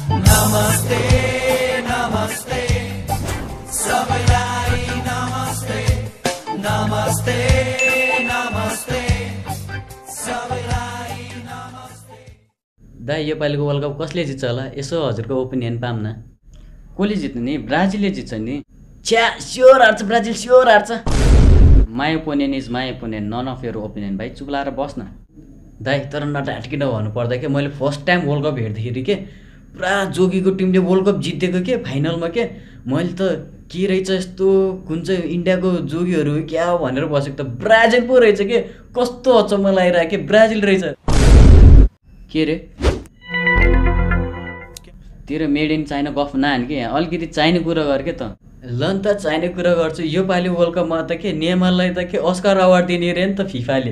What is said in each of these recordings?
नमस्ते नमस्ते सबैलाई नमस्ते नमस्ते नमस्ते सबैलाई नमस्ते। दाइ योपालिको वर्ल्ड कप कसले जित्छ होला? यसो हजुरको ओपिनियन पाऊँ न। कसले जित्ने नि? ब्राजिलले जित्छ नि। छ्या स्योर हार्छ ब्राजिल, स्योर हार्छ। My opinion is my opinion, none of your opinion. भाइ चुप लाएर बस् न। दाइ तर नटाटकिन भन्नु पर्दा के मैले फर्स्ट टाइम वर्ल्ड कप हेर्दाखेरि के पुरा जोगीको टिमले वर्ल्ड कप जितेको के फाइनलमा के मैले त के रहेछ यस्तो कुन चाहिँ इन्डियाको जोगीहरू क्या हो भनेर बसेको त ब्राजिल पो रहेछ के। कस्तो अचम्म लागिरहेको के ब्राजिल रहेछ। के रे तेरो मेड इन चाइना गफ नहान कि यहाँ अलिकति चाहिने कुरा गर के त। ल नि त चाहिने कुरा गर्छु। योपालि वर्ल्ड कपमा त के नेमारलाई त के अस्कार अवार्ड दिने रे नि त फिफाले।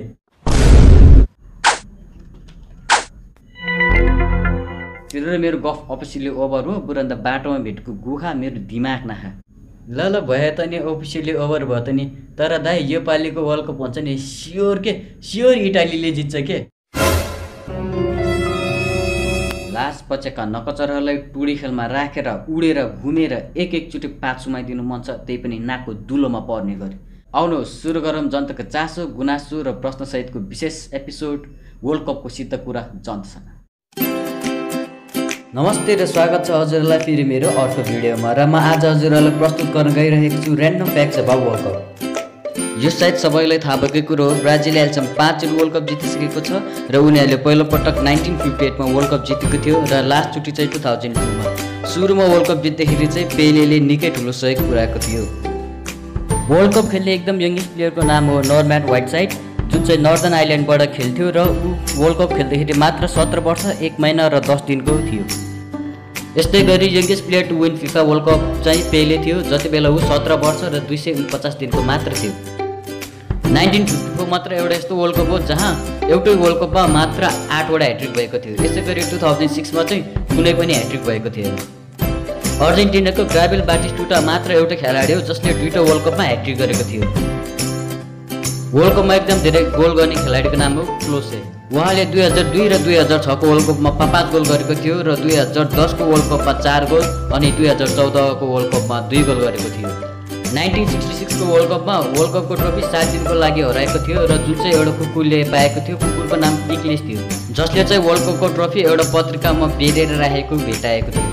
तेरो र मेरो गफ अफिसियली ओभर हो। बुरन्त बाटोमा भेटको गुखा मेरो दिमाग नखा। ल ल भयो त नि अफिसियली ओभर भयो त नि। तर दाइ योपालिको वर्ल्ड कप भन्छ नि स्योर के स्योर इटालीले जित्छ के। लास पचेका नकचरहरूलाई टुडी खेलमा राखेर उडेर घुमेर एक एकचोटि पात सुमाइदिनु मन छ, त्यही पनि नाकको दुलोमा पर्ने गरी। आउनु सुरु गरौँ जनताको चासो गुनासो र प्रश्नसहितको विशेष एपिसोड वर्ल्ड कपको सिद्ध कुरा जनतासँग। नमस्ते र स्वागत छ हजुरलाई फेरि मेरो अर्को भिडियोमा। र म आज हजुरहरूलाई प्रस्तुत गर्न गइरहेको छु random facts about world cup. यो सायद सबैलाई थाहा भएकै कुरो हो। ब्राजिलले अहिलेसम्म 5 चोटि वर्ल्ड कप जितिसकेको छ र उनीहरूले पहिलोपटक 1958 मा वर्ल्ड कप जितेको थियो र लास्ट चोटि चाहिँ 2002 मा। सुरुमा वर्ल्ड कप जित्दाखेरि चाहिँ पेलेले निकै ठुलो सहयोग पुर्याएको थियो। वर्ल्ड कप खेल्ने एकदम यङ्गेस्ट प्लेयरको नाम हो नोर्म्यान व्हाइटसाइड, जुन चाहिँ नर्दर्न आइल्यान्डबाट खेल्थ्यो र ऊ वर्ल्ड कप खेल्दाखेरि मात्र 17 वर्ष 1 महिना र 10 दिनको थियो। यस्तै गरी youngest player to win FIFA world cup चाहिँ पेले थियो, जति बेला ऊ 17 वर्ष र 249 दिनको मात्र थियो। 1950 को मात्र एउटा यस्तो वर्ल्ड कप हो जहाँ एउटै वर्ल्ड कपमा मात्र 8 वटा ह्याट्रिक भएको थियो। यसै गरी 2006 मा चाहिँ कुनै पनि ह्याट्रिक भएको थिएन। अर्जेन्टिनाको ग्राबियल बाटिस्टुटा मात्र एउटा खेलाडी हो जसले 2टा वर्ल्ड कपमा ह्याट्रिक गरेको थियो। वर्ल्ड कपमा एकदम धेरै गोल गर्ने खेलाडीको नाम हो क्लोसे। उहाँले 2002 र 2006 को वर्ल्ड कपमा 5 गोल गरेको थियो र 2010 को वर्ल्ड कपमा 4 गोल अनि 2014 को वर्ल्ड कपमा 2 गोल गरेको थियो। 1966 को वर्ल्ड कपमा वर्ल्ड कपको ट्रफी 7 दिनको लागि हराएको थियो र जुन चाहिँ एउटा कुकुरले पाएको थियो। कुकुरको नाम पिकलेस थियो, जसले चाहिँ वर्ल्ड कपको ट्रफी एउटा पत्रिकामा बेरेर राखेको भेटाएको थियो।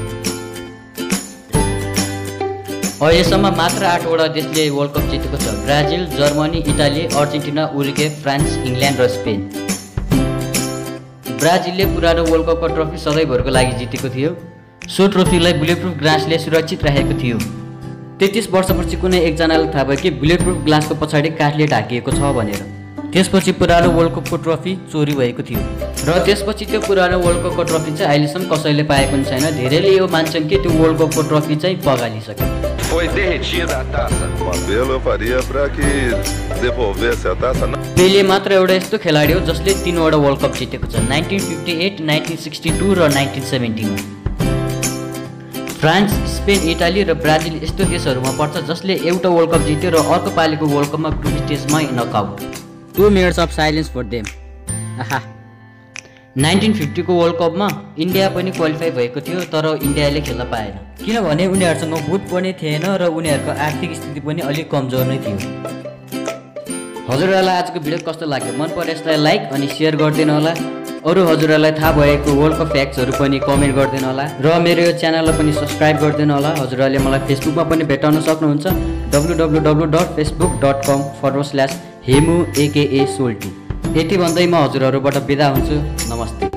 अहिलेसम्म मात्र 8 वटा देशले वर्ल्ड कप जितेको छ। Brazil, Germany, Italy, Argentina, Uruguay, France, England र स्पेन। ब्राजिलले पुरानो वर्ल्ड कपको ट्रफी सधैँभरको लागि जितेको थियो। सो ट्रफीलाई बुलेटप्रुफ ग्लासले सुरक्षित राखेको थियो। 33 वर्षपछि कुनै एकजनालाई थाहा भयो कि बुलेटप्रुफ ग्लासको पछाडि काठले ढाकिएको छ भनेर। त्यसपछि पुरानो वर्ल्ड कपको ट्रफी चोरी भएको थियो र त्यसपछि त्यो पुरानो वर्ल्ड कपको ट्रफी चाहिँ अहिलेसम्म कसैले पाएको पनि छैन। धेरैले यो मान्छन् कि त्यो वर्ल्ड कपको ट्रफी चाहिँ बगालिसक्यो। Foi derretida a taça. Um apelo eu faria para que devolvesse a taça. पेले मात्र एउटा यस्तो खेलाडी हो जसले 3 वटा वर्ल्ड कप जितेको छ, 1958, 1962 र 1970 मा। फ्रान्स, स्पेन, इटाली र ब्राजिल यस्तो देशहरूमा पर्छ जसले एउटा वर्ल्ड कप जित्यो र अर्को पालिको वर्ल्ड कपमा ग्रुप स्टेजमा knockout. 2 minutes of silence for them। 1950 को वर्ल्ड कपमा इन्डिया पनि क्वालिफाई भएको थियो तर इन्डियाले खेल्न पाएन किनभने उनीहरूसँग बुट पनि थिएन र उनीहरूको आर्थिक स्थिति पनि अलिक कमजोर नै थियो। हजुरहरूलाई आजको भिडियो कस्तो लाग्यो? मन परे यसलाई लाइक अनि शेयर गरिदिनु होला। अरू हजुरहरूलाई थाहा भएको वर्ल्ड कप फ्याक्ट्सहरू पनि कमेन्ट गरिदिनु होला र मेरो यो च्यानललाई पनि सब्स्क्राइब गरिदिनु होला। हजुरहरूले मलाई फेसबुकमा पनि भेटाउन सक्नुहुन्छ, www.facebook.com/hemu aka solti। यति भन्दै म हजुरहरूबाट बिदा हुन्छु। नमस्ते।